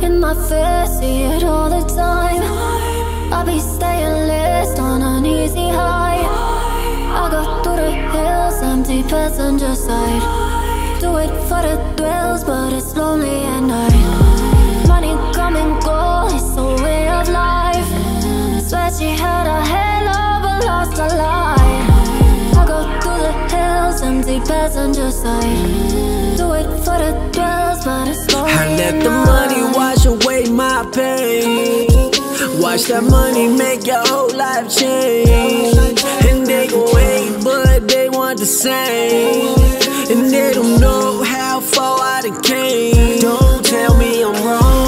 in my face, see it all the time. I be staying list on an easy high. I go through the hills, empty passenger side. Do it for the thrills, but it's lonely at night. Money come and go, it's a way of life. Swear she had a halo, but lost her life. I go through the hills, empty passenger side. Do it for the thrills, but it's lonely I let at the night. money wash away my pain. Watch that money make your whole life change. And they gon' hate, but they want the same. And they don't know how far I done came. Don't tell me I'm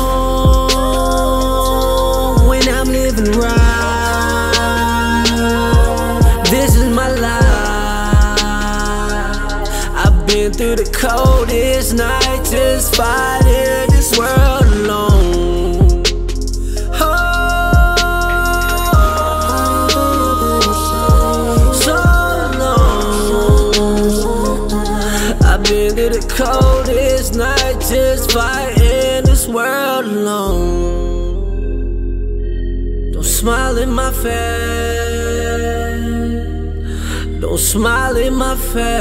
wrong when I'm living right. This is my life. I've been through the coldest night, just fighting this world alone. Been through the coldest night, just fighting this world alone. Don't smile in my face. Don't smile in my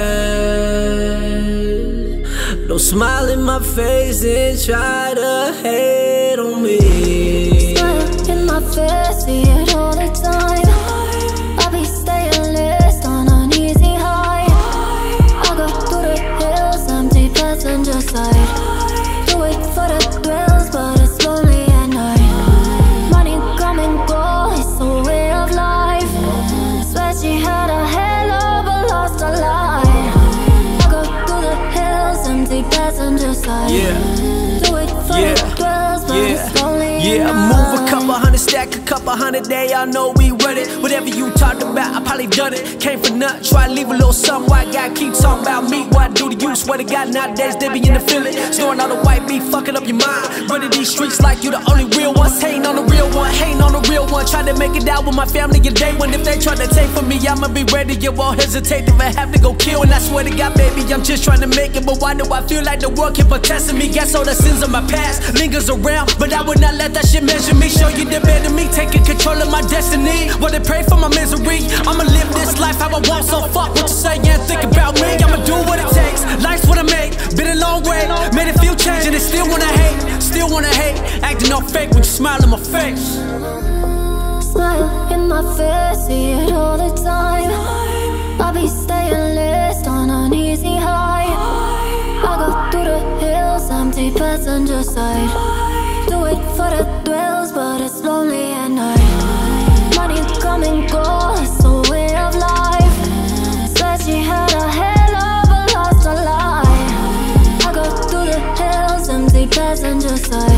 face. Don't smile in my face and try to hate on me. Smile in my face, see it all the time. I be staying list on an easy high. I go through the hills, empty passenger side. Do it for the thrills, but it's lonely at night. Money come and go, it's a way of life. Swear she had a halo, but lost her life. I go through the hills, empty passenger side. Do it for the thrills, but it's lonely at night. I move a couple hundred, stack a couple hundred, they all know we run it. Whatever you talked about, I probably done it. Came for nothing, try to leave a little something. Why gotta keep talking about me? What I do to you? Swear to God, nowadays they be in the feeling. Snoring all the white beef, fucking up your mind. Running these streets like you the only real one. Hating on the real one, hating on the real one. Trying to make it out with my family a day one. If they try to take from me, I'ma be ready. You won't hesitate if I have to go kill. And I swear to God, baby, I'm just trying to make it. But why do I feel like the world keep on testing me? Guess all the sins of my past lingers around, but I would not let that shit measure me. Show you the better me, taking control of my destiny. Well, they pray for my misery. I'ma live this life how I want, so fuck what you say and think about me. I'ma do what it takes, life's what I make. Been a long way, made a few changes, and they still wanna hate, still wanna hate. Acting all fake when you smile in my face. Smile in my face, see it all the time. I be staying list on an easy high. I go through the hills, empty passenger side. Do it for the thrills, but it's lonely at night. Money come and go, it's a way of life. Swear she had a halo, but lost her life. I go through the hills, empty passenger side.